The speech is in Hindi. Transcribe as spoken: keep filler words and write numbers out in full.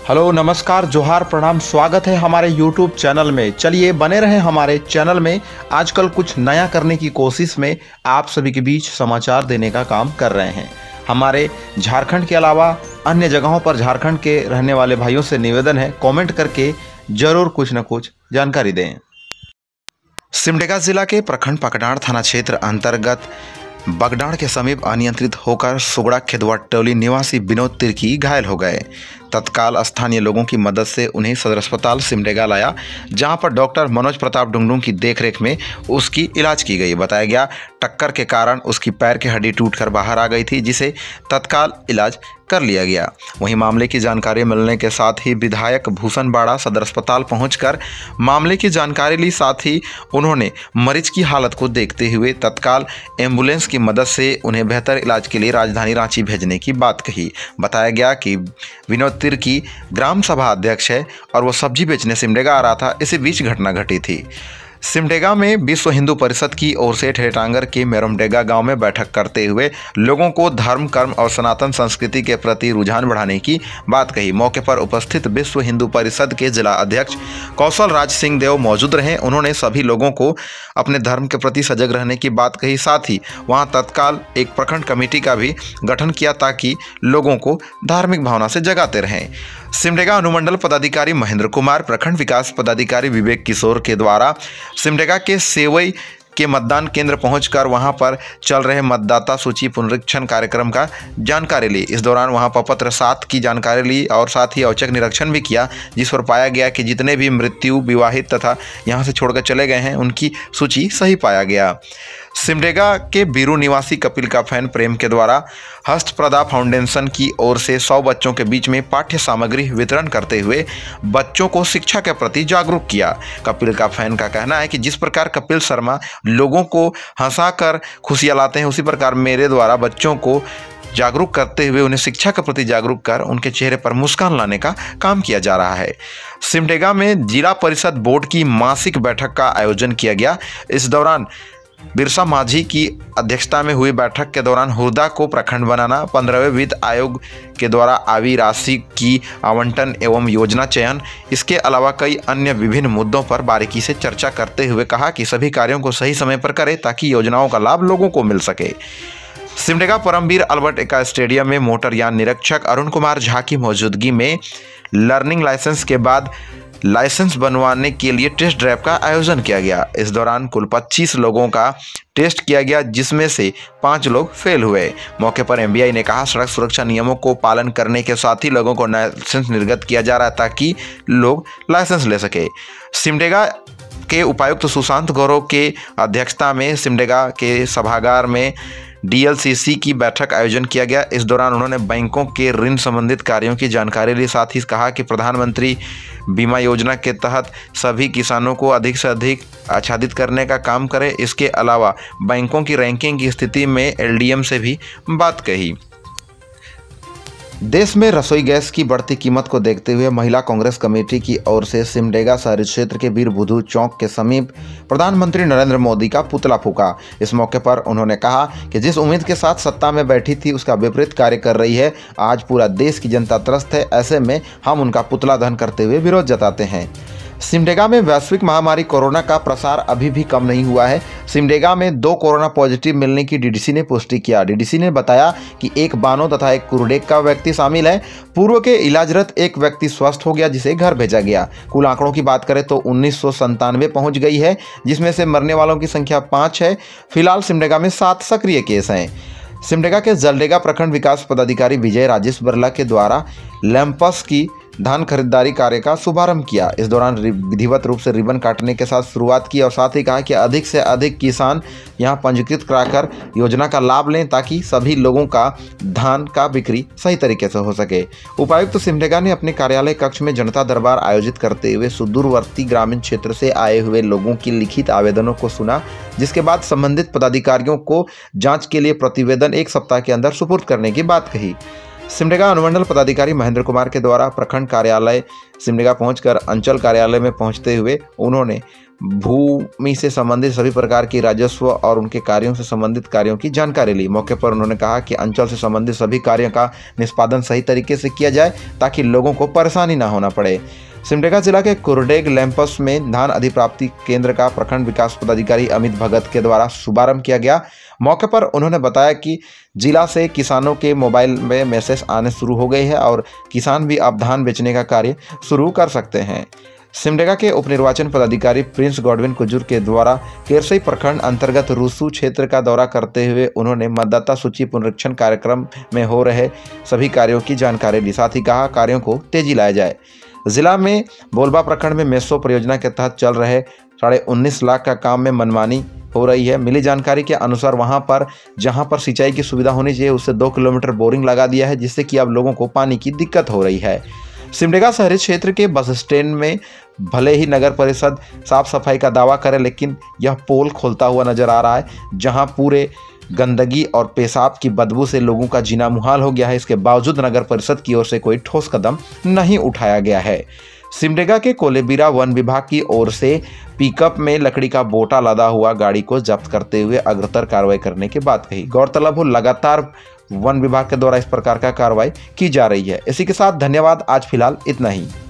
हेलो नमस्कार जोहार प्रणाम, स्वागत है हमारे यूट्यूब चैनल में। चलिए बने रहें हमारे चैनल में। आजकल कुछ नया करने की कोशिश में आप सभी के बीच समाचार देने का काम कर रहे हैं। हमारे झारखंड के अलावा अन्य जगहों पर झारखंड के रहने वाले भाइयों से निवेदन है, कमेंट करके ज़रूर कुछ न कुछ जानकारी दें। सिमडेगा जिला के प्रखंड पकडाड़ थाना क्षेत्र अंतर्गत बगडाड़ के समीप अनियंत्रित होकर सुगड़ा खेदवा टोली निवासी विनोद तिर्की घायल हो गए। तत्काल स्थानीय लोगों की मदद से उन्हें सदर अस्पताल सिमडेगा लाया, जहां पर डॉक्टर मनोज प्रताप डुंगडुंग की देखरेख में उसकी इलाज की गई। बताया गया टक्कर के कारण उसकी पैर की हड्डी टूटकर बाहर आ गई थी, जिसे तत्काल इलाज कर लिया गया। वहीं मामले की जानकारी मिलने के साथ ही विधायक भूषण बाड़ा सदर अस्पताल पहुंचकर मामले की जानकारी ली। साथ ही उन्होंने मरीज की हालत को देखते हुए तत्काल एम्बुलेंस की मदद से उन्हें बेहतर इलाज के लिए राजधानी रांची भेजने की बात कही। बताया गया कि विनोद तिर्की ग्राम सभा अध्यक्ष है और वो सब्जी बेचने सिमडेगा आ रहा था। इसी बीच घटना घटी थी। सिमडेगा में विश्व हिंदू परिषद की ओर से ठेटांगर के मेरमडेगा गांव में बैठक करते हुए लोगों को धर्म, कर्म और सनातन संस्कृति के प्रति रुझान बढ़ाने की बात कही। मौके पर उपस्थित विश्व हिंदू परिषद के जिला अध्यक्ष कौशल राज सिंह देव मौजूद रहे। उन्होंने सभी लोगों को अपने धर्म के प्रति सजग रहने की बात कही। साथ ही वहां तत्काल एक प्रखंड कमेटी का भी गठन किया ताकि लोगों को धार्मिक भावना से जगाते रहें। सिमडेगा अनुमंडल पदाधिकारी महेंद्र कुमार, प्रखंड विकास पदाधिकारी विवेक किशोर के द्वारा सिमडेगा के सेवई के मतदान केंद्र पहुंचकर वहां पर चल रहे मतदाता सूची पुनरीक्षण कार्यक्रम का जानकारी ली। इस दौरान वहां प्रपत्र सात की जानकारी ली और साथ ही औचक निरीक्षण भी किया, जिस पर पाया गया कि जितने भी मृत्यु, विवाहित तथा यहां से छोड़कर चले गए हैं उनकी सूची सही पाया गया। सिमडेगा के बीरू निवासी कपिल का फैन प्रेम के द्वारा हस्तप्रदा फाउंडेशन की ओर से सौ बच्चों के बीच में पाठ्य सामग्री वितरण करते हुए बच्चों को शिक्षा के प्रति जागरूक किया। कपिल का फैन का कहना है कि जिस प्रकार कपिल शर्मा लोगों को हंसाकर खुशियां लाते हैं, उसी प्रकार मेरे द्वारा बच्चों को जागरूक करते हुए उन्हें शिक्षा के प्रति जागरूक कर उनके चेहरे पर मुस्कान लाने का काम किया जा रहा है। सिमडेगा में जिला परिषद बोर्ड की मासिक बैठक का आयोजन किया गया। इस दौरान बिरसा माझी की अध्यक्षता में हुई बैठक के दौरान हुर्दा को प्रखंड बनाना, पंद्रहवें वित्त आयोग के द्वारा आवी राशि की आवंटन एवं योजना चयन, इसके अलावा कई अन्य विभिन्न मुद्दों पर बारीकी से चर्चा करते हुए कहा कि सभी कार्यों को सही समय पर करें ताकि योजनाओं का लाभ लोगों को मिल सके। सिमडेगा परमवीर अल्बर्ट एक्का स्टेडियम में मोटर यान निरीक्षक अरुण कुमार झा की मौजूदगी में लर्निंग लाइसेंस के बाद लाइसेंस बनवाने के लिए टेस्ट ड्राइव का आयोजन किया गया। इस दौरान कुल पच्चीस लोगों का टेस्ट किया गया, जिसमें से पाँच लोग फेल हुए। मौके पर एमबीआई ने कहा सड़क सुरक्षा नियमों को पालन करने के साथ ही लोगों को लाइसेंस निर्गत किया जा रहा है ताकि लोग लाइसेंस ले सके। सिमडेगा के उपायुक्त सुशांत गौरव के अध्यक्षता में सिमडेगा के सभागार में डीएलसीसी की बैठक आयोजन किया गया। इस दौरान उन्होंने बैंकों के ऋण संबंधित कार्यों की जानकारी ली। साथ ही कहा कि प्रधानमंत्री बीमा योजना के तहत सभी किसानों को अधिक से अधिक आच्छादित करने का काम करें। इसके अलावा बैंकों की रैंकिंग की स्थिति में एलडीएम से भी बात कही। देश में रसोई गैस की बढ़ती कीमत को देखते हुए महिला कांग्रेस कमेटी की ओर से सिमडेगा शहरी क्षेत्र के वीर बुधू चौक के समीप प्रधानमंत्री नरेंद्र मोदी का पुतला फूका। इस मौके पर उन्होंने कहा कि जिस उम्मीद के साथ सत्ता में बैठी थी उसका विपरीत कार्य कर रही है। आज पूरा देश की जनता त्रस्त है, ऐसे में हम उनका पुतला दहन करते हुए विरोध जताते हैं। सिमडेगा में वैश्विक महामारी कोरोना का प्रसार अभी भी कम नहीं हुआ है। सिमडेगा में दो कोरोना पॉजिटिव मिलने की डीडीसी ने पुष्टि किया। डीडीसी ने बताया कि एक बानो तथा एक कुरुडेक का व्यक्ति शामिल है। पूर्व के इलाजरत एक व्यक्ति स्वस्थ हो गया, जिसे घर भेजा गया। कुल आंकड़ों की बात करें तो उन्नीस सौ संतानवे पहुँच गई है, जिसमें से मरने वालों की संख्या पाँच है। फिलहाल सिमडेगा में सात सक्रिय केस हैं। सिमडेगा के जलडेगा प्रखंड विकास पदाधिकारी विजय राजेश बरला के द्वारा लैंपस की धान खरीदारी कार्य का शुभारंभ किया। इस दौरान विधिवत रूप से रिबन काटने के साथ शुरुआत की और साथ ही कहा कि अधिक से अधिक किसान यहां पंजीकृत कराकर योजना का लाभ लें ताकि सभी लोगों का धान का बिक्री सही तरीके से हो सके। उपायुक्त सिमडेगा ने अपने कार्यालय कक्ष में जनता दरबार आयोजित करते हुए सुदूरवर्ती ग्रामीण क्षेत्र से आए हुए लोगों की लिखित आवेदनों को सुना, जिसके बाद संबंधित पदाधिकारियों को जाँच के लिए प्रतिवेदन एक सप्ताह के अंदर सुपुर्द करने की बात कही। सिमडेगा अनुमंडल पदाधिकारी महेंद्र कुमार के द्वारा प्रखंड कार्यालय सिमडेगा पहुंचकर अंचल कार्यालय में पहुंचते हुए उन्होंने भूमि से संबंधित सभी प्रकार की राजस्व और उनके कार्यों से संबंधित कार्यों की जानकारी ली। मौके पर उन्होंने कहा कि अंचल से संबंधित सभी कार्यों का निष्पादन सही तरीके से किया जाए ताकि लोगों को परेशानी न होना पड़े। सिमडेगा जिला के कुरडेग लैंपस में धान अधिप्राप्ति केंद्र का प्रखंड विकास पदाधिकारी अमित भगत के द्वारा शुभारंभ किया गया। मौके पर उन्होंने बताया कि जिला से किसानों के मोबाइल में मैसेज आने शुरू हो गए हैं और किसान भी अब धान बेचने का कार्य शुरू कर सकते हैं। सिमडेगा के उपनिर्वाचन पदाधिकारी प्रिंस गॉडविन कुजूर के द्वारा केरसई प्रखंड अंतर्गत रूसू क्षेत्र का दौरा करते हुए उन्होंने मतदाता सूची पुनरीक्षण कार्यक्रम में हो रहे सभी कार्यों की जानकारी ली। साथ ही कहा कार्यों को तेजी लाया जाए। जिला में बोलबा प्रखंड में मेसो परियोजना के तहत चल रहे साढ़े उन्नीस लाख का काम में मनमानी हो रही है। मिली जानकारी के अनुसार वहां पर जहां पर सिंचाई की सुविधा होनी चाहिए उससे दो किलोमीटर बोरिंग लगा दिया है, जिससे कि अब लोगों को पानी की दिक्कत हो रही है। सिमडेगा शहरी क्षेत्र के बस स्टैंड में भले ही नगर परिषद साफ सफाई का दावा करे, लेकिन यह पोल खोलता हुआ नजर आ रहा है, जहां पूरे गंदगी और पेशाब की बदबू से लोगों का जीना मुहाल हो गया है। इसके बावजूद नगर परिषद की ओर से कोई ठोस कदम नहीं उठाया गया है। सिमडेगा के कोलेबिरा वन विभाग की ओर से पिकअप में लकड़ी का बोटा लदा हुआ गाड़ी को जब्त करते हुए अग्रतर कार्रवाई करने की बात कही। गौरतलब हो लगातार वन विभाग के द्वारा इस प्रकार का कार्रवाई की जा रही है। इसी के साथ धन्यवाद, आज फिलहाल इतना ही।